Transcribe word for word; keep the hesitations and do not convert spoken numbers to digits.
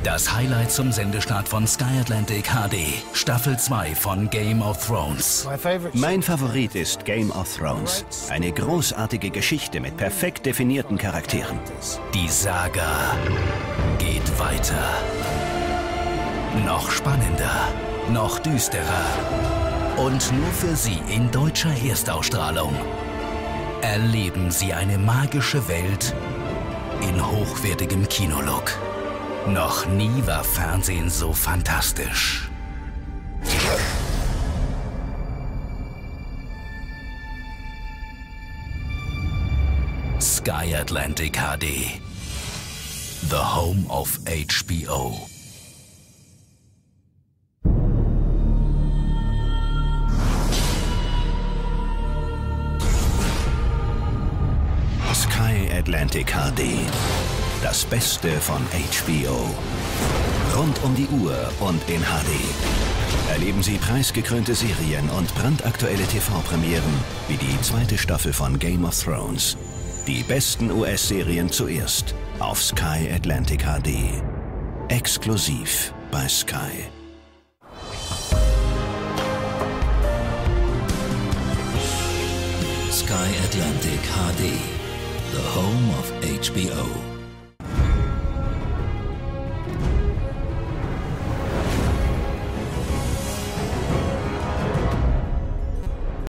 Das Highlight zum Sendestart von Sky Atlantic H D, Staffel zwei von Game of Thrones. Mein Favorit ist Game of Thrones. Eine großartige Geschichte mit perfekt definierten Charakteren. Die Saga geht weiter. Noch spannender, noch düsterer. Und nur für Sie in deutscher Erstausstrahlung. Erleben Sie eine magische Welt in hochwertigem Kinolook. Noch nie war Fernsehen so fantastisch. Sky Atlantic H D. The home of H B O. Sky Atlantic H D. Das Beste von H B O. Rund um die Uhr und in H D. Erleben Sie preisgekrönte Serien und brandaktuelle T V-Premieren wie die zweite Staffel von Game of Thrones. Die besten U S-Serien zuerst auf Sky Atlantic H D. Exklusiv bei Sky. Sky Atlantic H D. The home of H B O.